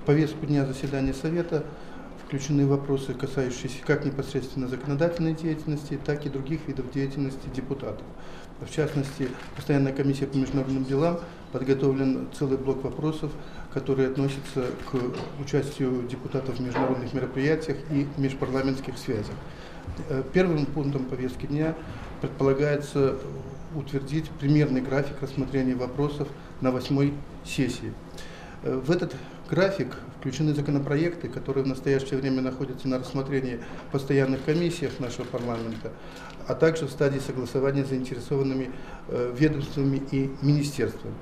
В повестку дня заседания Совета включены вопросы, касающиеся как непосредственно законодательной деятельности, так и других видов деятельности депутатов. В частности, Постоянная комиссия по международным делам подготовлен целый блок вопросов, которые относятся к участию депутатов в международных мероприятиях и межпарламентских связях. Первым пунктом повестки дня предполагается утвердить примерный график рассмотрения вопросов на 8-й сессии. В этот график включены законопроекты, которые в настоящее время находятся на рассмотрении в постоянных комиссиях нашего парламента, а также в стадии согласования с заинтересованными ведомствами и министерствами.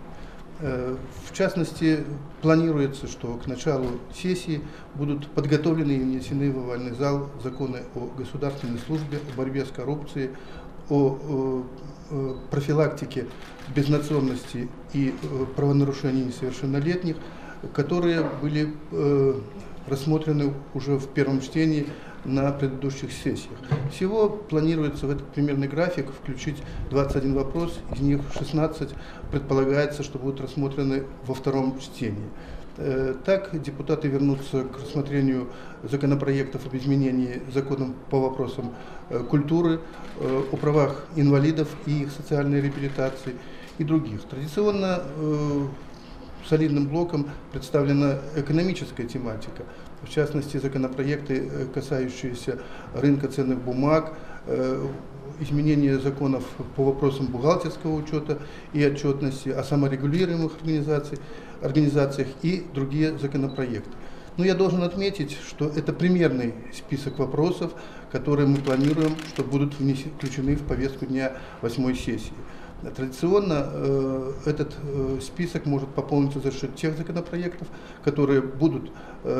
В частности, планируется, что к началу сессии будут подготовлены и внесены в овальный зал законы о государственной службе, о борьбе с коррупцией, о профилактике безнационности и правонарушений несовершеннолетних, которые были рассмотрены уже в первом чтении на предыдущих сессиях. Всего планируется в этот примерный график включить 21 вопрос, из них 16 предполагается, что будут рассмотрены во втором чтении. Так, депутаты вернутся к рассмотрению законопроектов об изменении законов по вопросам культуры, о правах инвалидов и их социальной реабилитации и других. Традиционно солидным блоком представлена экономическая тематика, в частности, законопроекты, касающиеся рынка ценных бумаг, изменения законов по вопросам бухгалтерского учета и отчетности, о саморегулируемых организациях и другие законопроекты. Но я должен отметить, что это примерный список вопросов, которые мы планируем, что будут включены в повестку дня 8-й сессии. Традиционно этот список может пополниться за счет тех законопроектов, которые будут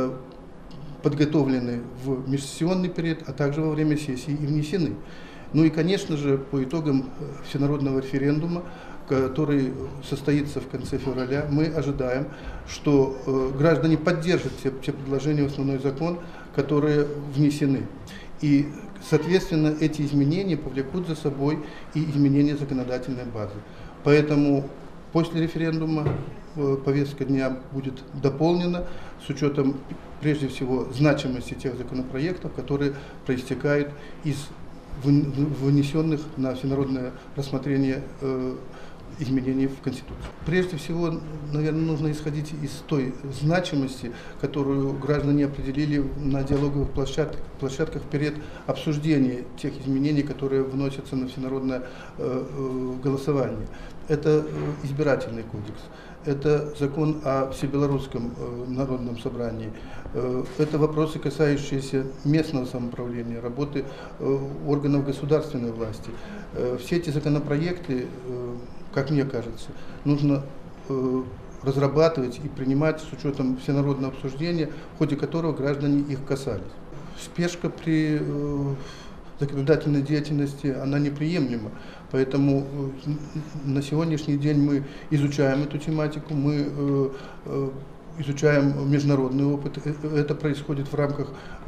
подготовлены в межсессионный период, а также во время сессии и внесены. Ну и, конечно же, по итогам всенародного референдума, который состоится в конце февраля, мы ожидаем, что граждане поддержат те предложения в основной закон, которые внесены. И, соответственно, эти изменения повлекут за собой и изменение законодательной базы. Поэтому после референдума повестка дня будет дополнена с учетом, прежде всего, значимости тех законопроектов, которые проистекают из вынесенных на всенародное рассмотрение изменений в Конституцию. Прежде всего, наверное, нужно исходить из той значимости, которую граждане определили на диалоговых площадках перед обсуждением тех изменений, которые вносятся на всенародное голосование. Это избирательный кодекс, это закон о всебелорусском народном собрании, это вопросы, касающиеся местного самоуправления, работы органов государственной власти. Все эти законопроекты, как мне кажется, нужно разрабатывать и принимать с учетом всенародного обсуждения, в ходе которого граждане их касались. Спешка при законодательной деятельности, она неприемлема. Поэтому на сегодняшний день мы изучаем эту тематику, мы изучаем международный опыт. Это происходит в рамках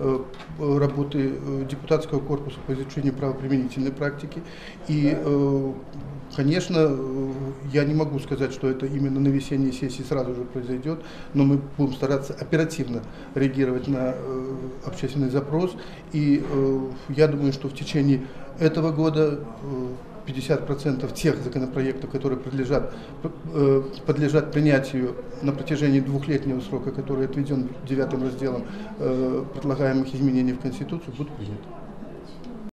работы депутатского корпуса по изучению правоприменительной практики. И, конечно, я не могу сказать, что это именно на весенней сессии сразу же произойдет, но мы будем стараться оперативно реагировать на общественный запрос. И я думаю, что в течение этого года 50% тех законопроектов, которые подлежат принятию на протяжении двухлетнего срока, который отведен 9 разделом предлагаемых изменений в Конституцию, будут приняты.